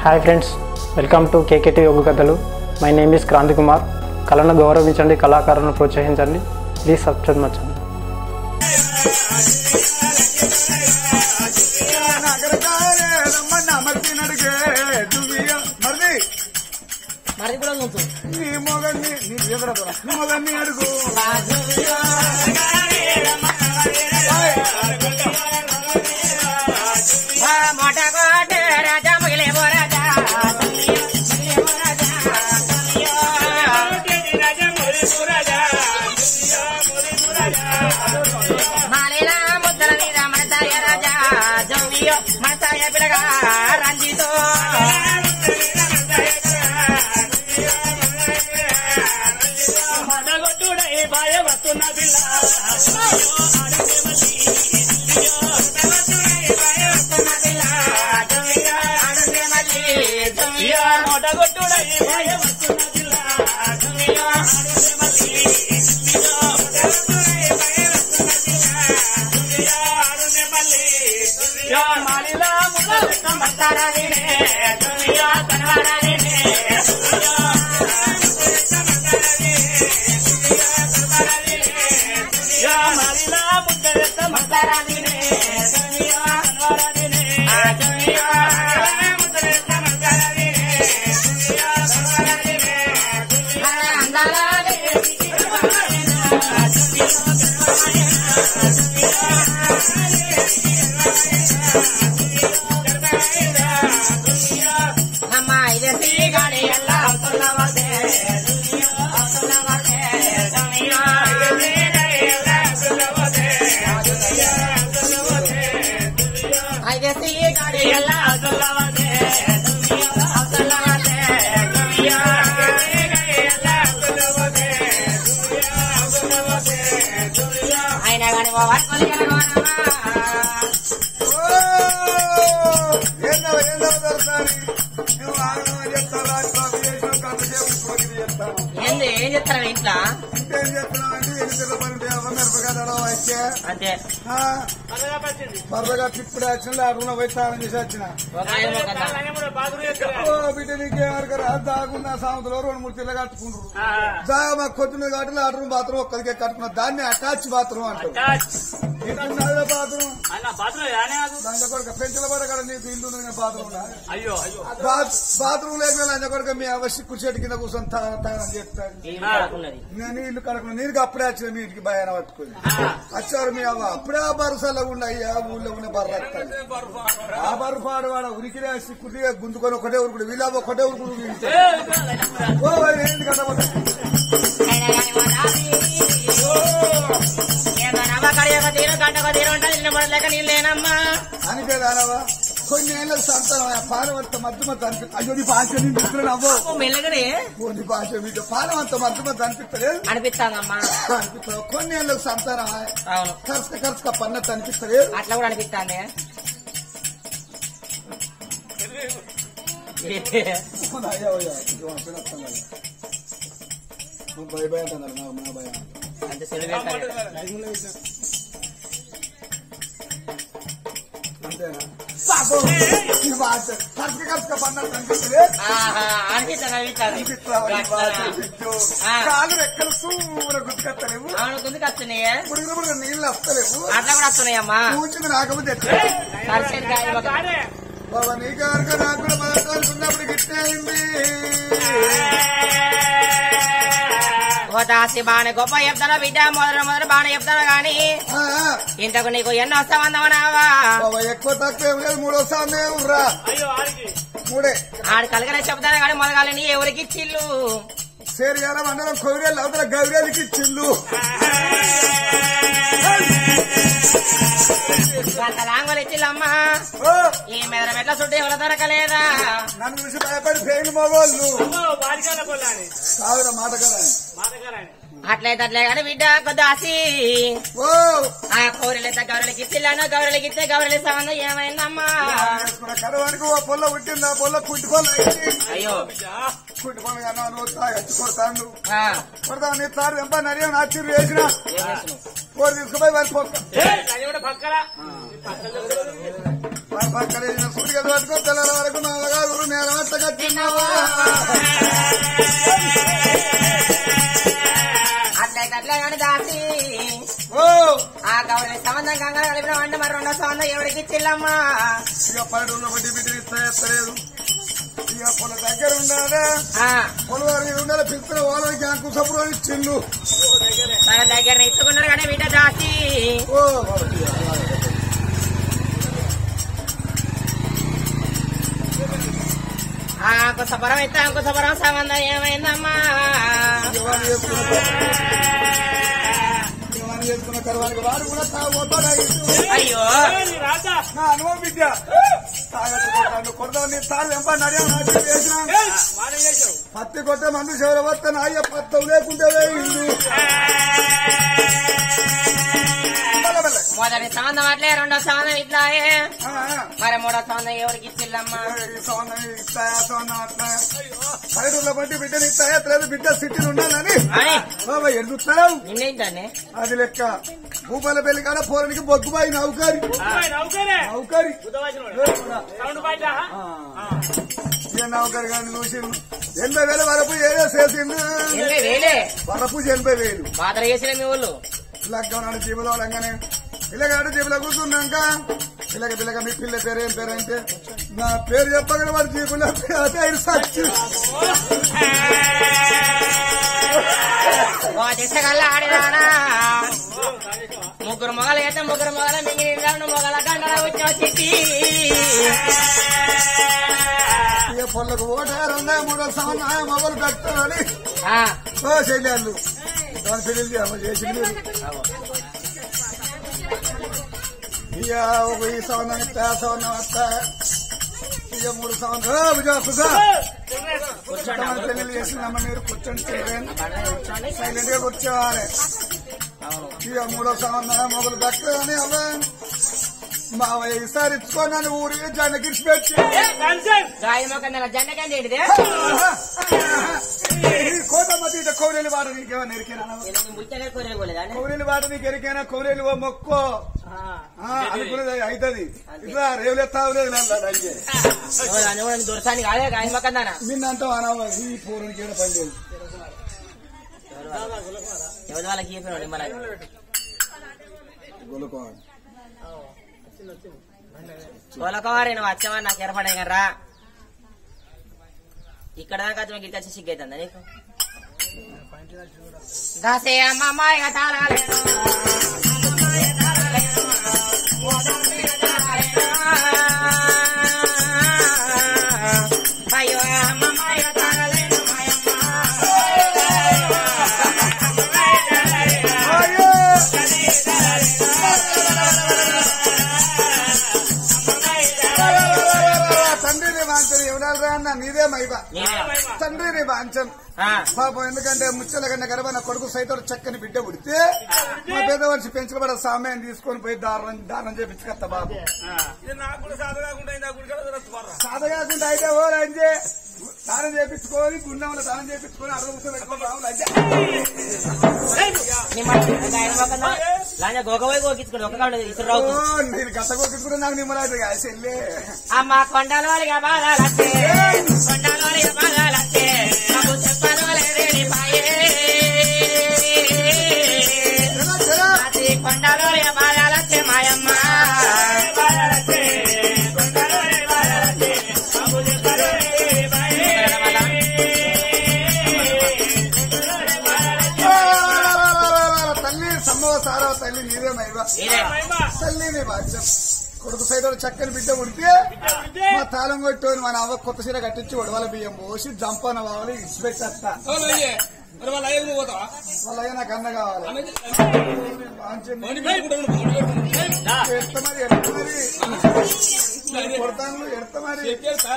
Hi friends, welcome to KKT yoga కథలు. My name is Kranti Kumar. కళను గౌరవించండి, కళాకారులను ప్రోత్సహించండి. Please subscribe my channel. ఏం చెప్తారా ఇంట్లో బర్రగా ఇప్పుడు వచ్చిన అడుగున పోయి స్నానం చేసి వచ్చిన బిడ్డ నీకేమరకరా దాగున్న సామెతలో 2-3 తిల్ల కట్టుకుంటారు. మా కొద్ది మీద కట్టిన లాట్రూమ్ బాత్రూమ్ ఒక్కరికే కట్టుకున్న దాన్ని అటాచ్ బాత్రూమ్ అంటారు. బాత్రూమ్ దాని కొడుక పెంచల పడ కదా నీకు ఇల్లు బాత్రూమ్ బాత్రూమ్ లేకుండా లంచ కొడుక మీ అవశ్య చెట్టు కింద కూర్చొని తగనం చేస్తాను. నేను ఇల్లు కడుకున్నా. నీకు అప్పుడే వచ్చిన మీ ఇంటికి భయాన పట్టుకుని వచ్చారు మీ అవ్వ. అప్పుడే ఆ బరుసల్లో ఉన్నాయ్యా ఊళ్ళో ఉన్న బర్ర ఆ బర్రు పాడు వాడ ఉరికినే సిక్కుడిగా గుంజుకొని ఒకటే ఉరుకుడు వీళ్ళ ఒకటే ఉరుకుడు ఏంటి కదా అనిపేదానవా కొన్ని ఏళ్ళకి సంతానం పానం అంత మధ్య మధ్య అనిపిస్తుంది. అయ్యో నీ భాష అవ్వో మెల్లగనే నీ భాష మీద పానం అంత మధ్య మధ్య అనిపిస్తలేదు అనిపిస్తానమ్మా. అనిపిస్తుంది. కొన్ని ఏళ్ళకి సంతానం ఖర్చుగా పన్నట్టు అనిపిస్తుంది. అట్లా కూడా అనిపిస్తానే. భయ అంటున్నారు నా భయ అంటే అంతేనా ఖర్చుగా పన్నట్టు అనిపిస్తుంది. కాలు రెక్కలు సూర గుర్తుకొస్తలేవు. ఇప్పుడు నీళ్ళు వస్తలేవు. అట్లా కూడా వస్తున్నాయమ్మా. కూర్చుని రాకపోతే బాబా నీకు ఎవరికో నాకు కూడా మదనుకున్నప్పుడు గిట్టే అయింది. దాసి బాగా గొప్ప చెప్తారా బిడ్డ, మొదలు బాగా చెప్తారా గాని ఇంతకు నీకు ఎన్నో వస్తామన్నావా? ఎక్కువ తక్కువ ఏం లేదు. 3వ సంవత్సరం రా. మూడే ఆడు కలగలే చెప్తారా గాని మొదగాలని ఎవరికి ఇచ్చిల్లు? సేరియాల మండలం కొవిరేళ్ళు అవతల గౌరేళ్ళకి ఇచ్చిల్లు. లాంగోలు ఇచ్చిల్లమ్మా. ఈ మెదల మెట్ల చుట్టూ ఎవరు దొరకలేదా? నన్ను చూసి భయపడి పేరు మగోళ్ళు కాదురా మాట కదా. అట్లయితే అట్లే కానీ బిడ్డ కొద్దాసి ఆ కౌరలైతే గౌరలకి ఇచ్చిల్లాను. గౌరలకి ఇస్తే గౌరలి సంబంధం ఏమైందమ్మా? కడవానికి ఓ పొల్ల పుట్టింది. ఆ పొల్ల కుట్టి పొల్ల అయ్యో కుట్టి పొల్ల ఎత్తి కొడతాను. కొడతాను నీ తాడు ఎంప నడియా నాచిరు వేసిన తీసుకుపోయి వారి పొక్క పక్కన సూర్యుడు పట్టుకో తెల్లల వరకు నాలుగు నేల పట్టగా తిన్నావా అట్లే కానీ దాసి ఆ గౌరవ సంబంధం గంగా కలిపిన అంటే మరి రెండో సంబంధం ఎవరికి ఇచ్చిల్లమ్మా ఇక పల్లెటూరులో బట్టి బిడ్డలు ఇస్తాయలేదు ఇక పొల దగ్గర ఉండాలి పొలవారి ఉండాలి పిల్లల వాళ్ళకి అంకు సపురం ఇచ్చిండు మన దగ్గర ఇచ్చుకున్నారు కానీ బిడ్డ దాసి అంకు సపరం అయితే అంకు సపరం సంబంధం ఏమైందమ్మా చేసుకున్న కరువానికి వాడు కూడా తాగోతాడు అయ్యో నా అనుభవం విద్య తాగట్టు కొడతావు తాళ్ళు ఎంపన్నాడే పత్తి కొట్టే మందు చెవుల వస్తే నాయ పత్తవు లేకుంటే ఇల్లు మొదటి సంబంధం అట్లే రెండో సంబంధం ఇట్లా మరి మూడో సంబంధం ఎవరికి ఇచ్చిల్లమ్మా సంబంధం ఇస్తాయా సంబంధం అట్లా పైరుల బట్టి బిడ్డలు ఇస్తాయా లేదు బిడ్డ సిటీలు ఉండాలని బాబా ఎడుగుతావు నిన్నేంటండి అది లెక్క భూపాల పెళ్లి కాడ పోరానికి బొగ్గుబాయి నౌకరి నౌకరి నౌకరి కానీ చూసి 80,000 వరకు ఏదో చేసిండు వరపు 80,000 మాత్రం చేసిన మీ ఊళ్ళు లగ్గనాడు జీబులో లంగానే పిల్లగాడు జీబులో కూర్చున్నాక పిల్లగా మీ పిల్ల పేరు ఏం పేరు అంటే నా పేరు చెప్పగానే వాడు జీబులో పేరు సచ్చి ఆడినా ముగ్గురు మొగలు అయితే ముగ్గురు మొగల మిగిలిన మొగల గంటల వచ్చి పొలకు ఓటారున్నా 3వ సంవత్సరం మొగలు పెట్టాలని చెల్లెళ్ళు దాని పెళ్లి అమ్మ చేసింది ఇక ఒక ఈ సంవత్సరం ఇస్తా సంవత్సరం వస్తా ఇక 3 సంవత్సరాలు పెళ్లి చేసిందమ్మ మీరు కూర్చొని సైలెంట్ గా కూర్చోవాలి ఇక 3వ సంవత్సరం మొగలు దక్కని అవ్వ మావయ్య ఈసారి ఇచ్చుకోనని ఊరి జెండ గిడిచిపెట్టి కోటమ్మతి కౌరేలు వాడు నీకేమో నెరికేనా కౌరేలు వాడు నీకు ఎరికైనా కౌరేలు మొక్కో అనుకునేది అవుతుంది ఇట్లా రేవులెత్తావులేదు నిన్నంతా అనావ ఈ పూర్వనికి ఏడ పని గొలుకోవాలి గొలకోవారి నువ్వు వచ్చావా నాకు ఏర్పడే కర్రా ఇక్కడ దాకా గిరికి వచ్చి సిగ్గైతుందా నీకు దాసే అమ్మాయి తాళాలేను అయ్యో అమ్మాయి తాళాలేను తండ్రిని వాంచను ఎవడాలరా అన్న నీదే మైబా తండ్రిని వాంచను పాపం ఎందుకంటే ముచ్చల కన్నా గర్భ నా కొడుకు సైతం చక్కని బిడ్డ పుడితే మా పెద్ద మనిషి పెంచబడ సామ్యాన్ని తీసుకొని పోయి దానం చేపించుకొస్తా బాబు సాధగాకుండా అయితే ఓ రంజే దానం చేపించుకొని గుండంలో దానం చేపించుకొని అరవై పెట్టుకొని నేను గత కొట్టుకుని నాకు నిమ్మరాదు చెల్లే అమ్మ కొండలో బాధాలే కొండలో బాధాలే చెప్పాలి కొండలో బాధాలే మాయమ్మ తల్లి సంభవసారా తల్లి నీదే మైవా తల్లిని బాధ్యం కొడుకు సైతం చక్కని బిడ్డ ఉడితే మా తాళం కొట్టుకొని మన అవ్వ కొత్త సీర కట్టించి ఉడవల బియ్యం పోసి జంపాన కావాలి ఇచ్చిపెట్టేస్తా వాళ్ళ నాకు అన్న కావాలి ఎడత మరి కొడతాను ఎడత మరి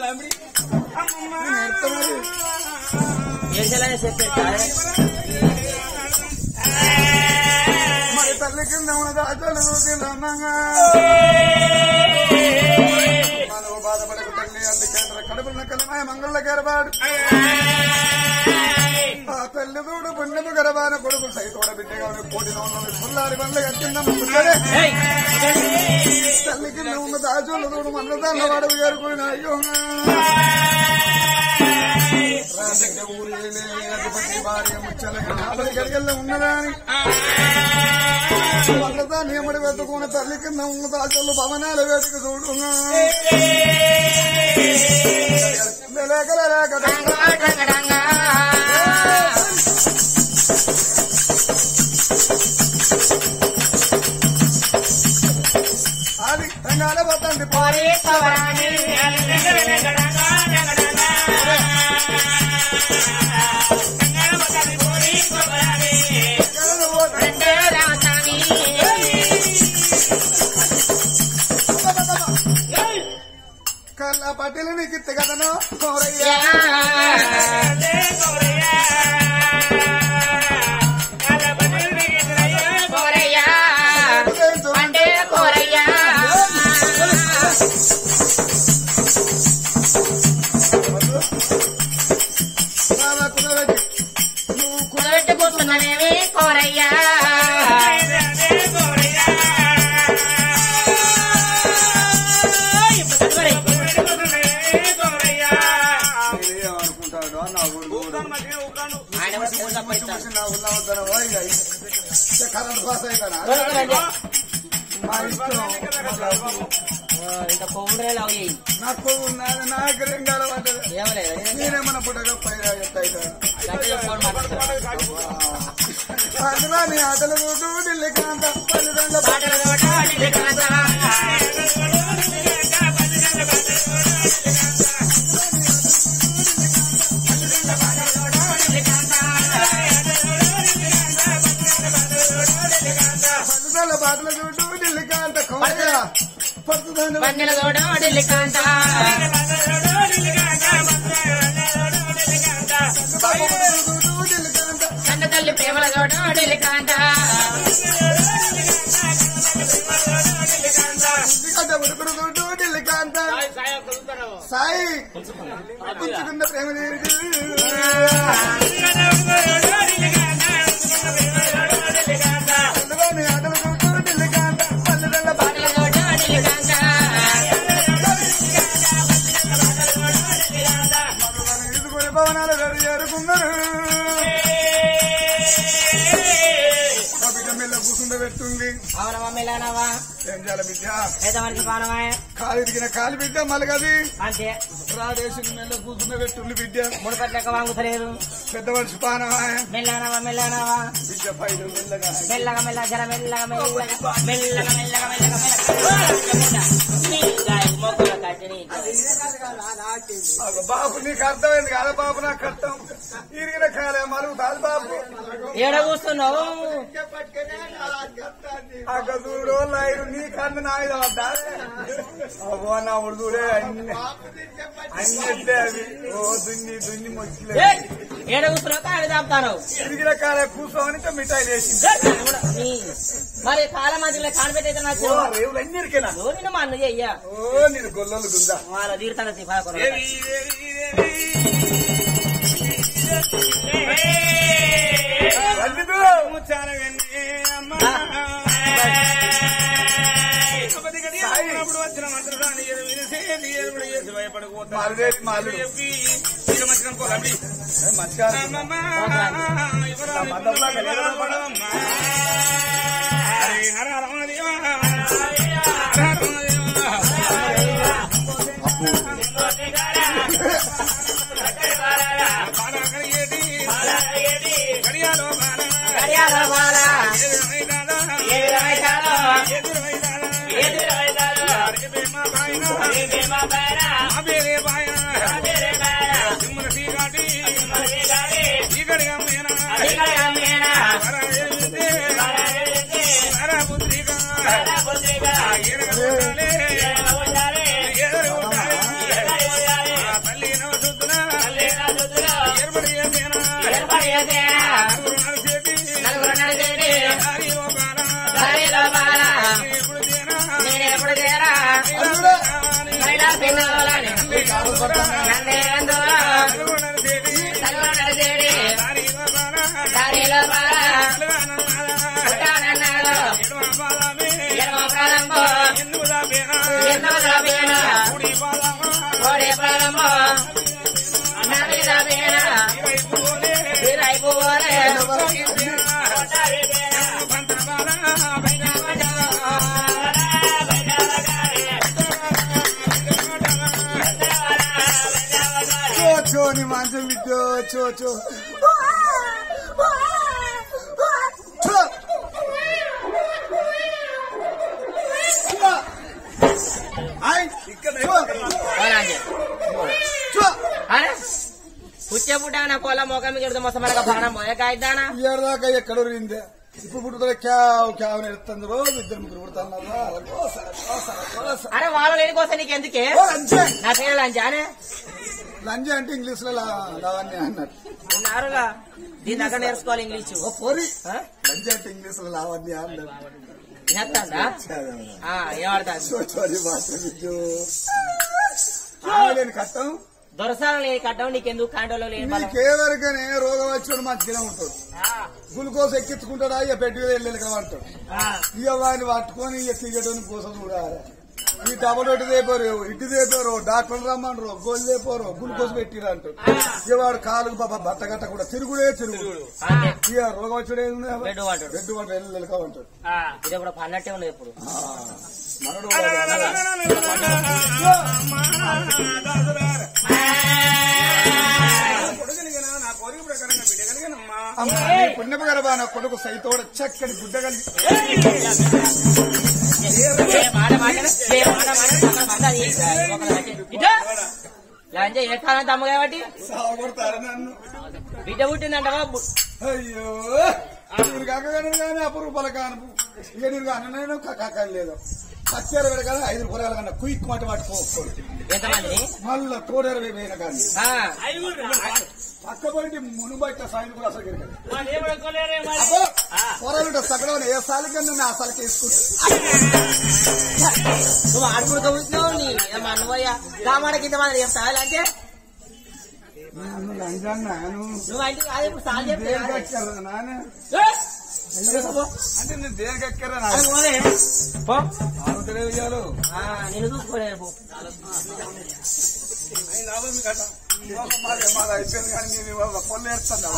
మరి తల్లి కింద ఉన్న దాచాలు చూసిందమ్మంగా మనము బాధపడకు తల్లి అందుకే కడుపున్న కలమాయ మంగళ కేరబాడు ఆ తల్లిదోడు పుణ్యము గరబాన కొడుకు సైతోడ బిడ్డగా కోటిలో పుల్లారి బండ్ల కట్టిందమ్ముకుంటే తల్లి కింద ఉన్న దాచోళ్ళతోడు మందదాన్న వాడవి గారుకుని అయ్యో ఊరి భార్య ముచ్చలకి గడిగల్లో ఉన్నదా అని మందదాన్ని ఎమ్మడి వెతుకున్న తల్లి కింద ఉన్న దాచోళ్ళు భవనాల వేదిక చూడు అది రంగాల పోతండి పోరే కల్లా పట్టిలు నీకు ఇత్త కదను కోరయ్యా కూర్చున్నానేమి కోరయ్యా కరెంట్ పాస్ అవుతానా మా ఇష్టం ఇంత కొమ్మురేలా నాకు నాకు రెండాల పడ్డది నేనేమన్నా పుట్టగా పైరా అందులో నీ ఆటలు ఢిల్లీ కాంత పల్లెదండ బాటలు చూడు ఢిల్లీ కాంత పన్నెల తోట ఢిల్లీ కాంత కన్న తల్లి ప్రేమల తోట ఢిల్లీ కాంత ఉడుకుడు చూడు ఢిల్లీ కాంత సాయి పుచ్చుకున్న ప్రేమ భవనాలు చేరుకున్నారు మెల్ల కూర్చుండ పెట్టుంది అవునమ్మా మెల్లనవా ఏం చేయాలి బిడ్డ పెద్దమనిషి పానమా కాలు ఇరిగిన కాలు బిడ్డ మలగది అంతే రాడేసి మెల్ల కూర్చుండ పెట్టుంది బిడ్డ ముడిపట్ల లెక్క వాంగుతలేదు పెద్ద మనిషి పానమా మెల్లనవా బిడ్డ పైన మెల్లగా మెల్లగా మెల్ల జర మెల్లగా మొక్కలు కట్టిని బాబు నీకు అర్థమైంది కదా బాబు నాకు అర్థం ఇరిగిన కాలే మలుగుతాది బాబు ఏడ కూస్తున్నావు అక్కడ చూడు లైరు నీ కన్ను నాయుధ పడ్డా అవ్వ నా ఉడుదుడే అన్ని అవి ఓ దున్ని మొచ్చిలే ఏడ కూస్తున్నావు కాడ దాపుతాను ఇరిగిన కాలే కూర్చోమని మిఠాయిలు వేసి మరి కాల మధ్యలో కానబెట్టయితే నాకు రేవులు అన్ని ఇరికేనా నేను మా అన్నయ్య అయ్యా ఓ నేను గొల్లలు గుందా వాళ్ళ తీరుతాను వచ్చిన మంత్రాన్ని భయపడకూడదు దారిలో కోడి ప్రారంభ నీ మంచం బిడ్డ చో పుచ్చే పుట్టాన పొలం మొఖం మీద మొత్తం మనకు ప్రాణం పోయాకాయిద్దానా దాకా ఎక్కడ రిందే ఇప్పుడు పుట్టుతో క్యావ్ క్యావ్ నేర్తుంది రోజు ఇద్దరు ముగ్గురు పుడుతున్నా అరే వాళ్ళ లేని కోసం నీకు ఎందుకే నా పేరు లంచానే లంజ అంటే ఇంగ్లీష్ లో లావణ్య అన్నట్టు ఉన్నారుగా దీని దగ్గర నేర్చుకోవాలి ఇంగ్లీషు పోరి లంజ అంటే ఇంగ్లీష్ లో లావణ్య అన్నట్టు లేని కట్టం దొరసాల లేని కట్టం నీకెందుకు కాండోలో లేని నీకేవరికనే రోగం వచ్చి మంచిగానే ఉంటుంది గ్లూకోజ్ ఎక్కించుకుంటాడా ఇక పెట్టి వెళ్ళాలి అంటాడు ఇక వాడిని పట్టుకొని ఇక తీగటోని కోసం చూడాలి ఈ డబల్ ఒకటి దేపోరు ఇటు దేపోరు డాక్టర్ రమ్మనరు గోళ్ళు దేపోరు గ్లూకోజ్ పెట్టిరు అంటారు ఇక వాడు కాలు బట్ట గట్ట కూడా తిరుగుడే తిరుగుడు ఇక రోగం వచ్చాడు బెడ్ వాడు వెళ్ళాలంటాడు ఇది కూడా పన్నట్టే ఉండదు ఇప్పుడు పుణ్యపగరబా నా కొడుకు సైతోడ చక్కని గుడ్డ కలిగి ఏ కాలం తమ్ము కాబట్టి సాగొడతారు నన్ను బిడ్డ పుట్టిందంట బాబు అయ్యో మీరు కాకగానే కానీ అపరూపాల కాను ఇక నేను కానను కాకలేదు కచ్చేర పెరగానే 5 రూపాయల కన్నా క్విక్ మాట పట్టుకోకూడదు ఎంతమంది మళ్ళా తోడేర వేయిన కానీ పక్కబడి మునుబట్ట సాయం కూడా అసలు పొరలుంటే సగడం ఏ సాలి కన్నా ఆ సాలకి వేసుకుంటా నువ్వు ఆడుకుంటూ కూర్చున్నావు నీ నువ్వయ్యా కామాడకి ఇంతమంది చెప్తావా అంటే నువ్వు ఇంటికి కాదు ఇప్పుడు సాల్ చెప్తా నాన్న అంటే నేను దేనికి ఎక్కరా తెలియజేయాలి నేను చూసుకోలేదు అయిపోయింది కానీ నేను పొల్లు వేస్తాను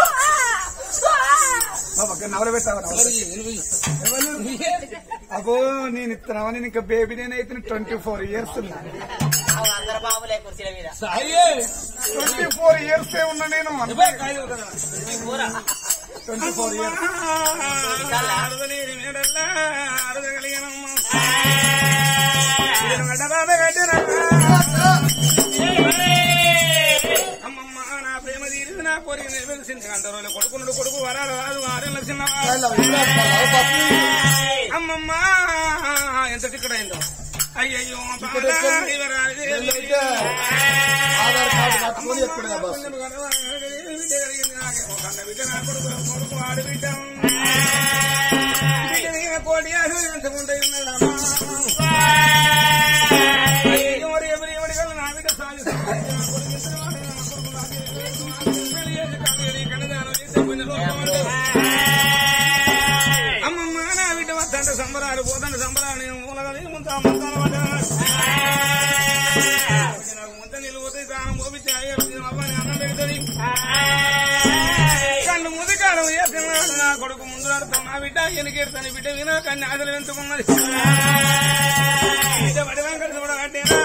నవల పెట్టావా అబ్బో నేను ఇస్తున్నావని ఇంకా బేబీ నేనైతే 24 years ఉన్నా 24 years ఉన్నా నేను 24 years అమ్మమ్మ నా ప్రేమ తీరింది నా కోరిక నెరవేర్చింది అంటారు కొడుకున్నాడు కొడుకు వరాలు రాదు 6 ఏళ్ళ చిన్న అమ్మమ్మ ఎంత టిక్కడైందో అయ్యయ్యో ఆధార్ కార్డు పట్టుకొని ఎక్కడ బిడ్డ నా కొడుకు కొడుకు ఆడు బిడ్డ కోడి ఎంతకుంటే ఎవరి కల్లా నా బిడ్డ అమ్మమ్మ నా బిడ్డ వద్దంటే సంబరాలు పోతంటే సంబరాలు నేను మూలగా ముందు నాకు ముంత నీళ్ళు పోతే ప్రాణం పోపించి అబ్బాయి అన్నం పెడుతుంది కన్ను ముదికాలం వేస్తున్నాడు నా కొడుకు ముందు నడతాం నా బిడ్డ ఎనికేరుతాను బిడ్డ వినా కన్ను ఆశలు ఎంచుకున్నది బిడ్డ పడివాం కలిసి కూడా కట్టేనా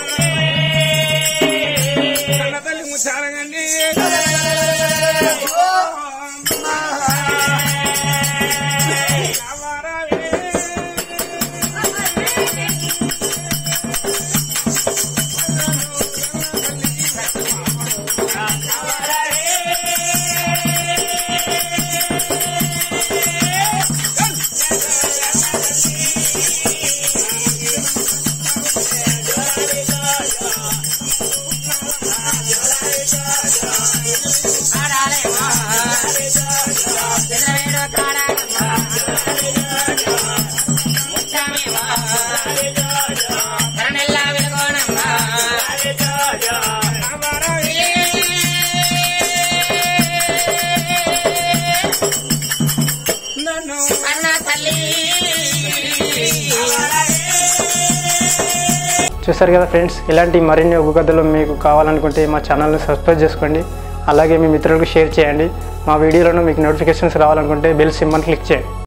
కన్న తల్లి ముచ్చాలండి చూసారు కదా ఫ్రెండ్స్, ఇలాంటి మరిన్ని ఒగ్గు కథలు మీకు కావాలనుకుంటే మా ఛానల్ని సబ్స్క్రైబ్ చేసుకోండి. అలాగే మీ మిత్రులకు షేర్ చేయండి. మా వీడియోలను మీకు నోటిఫికేషన్స్ రావాలనుకుంటే బెల్ సింబల్ క్లిక్ చేయండి.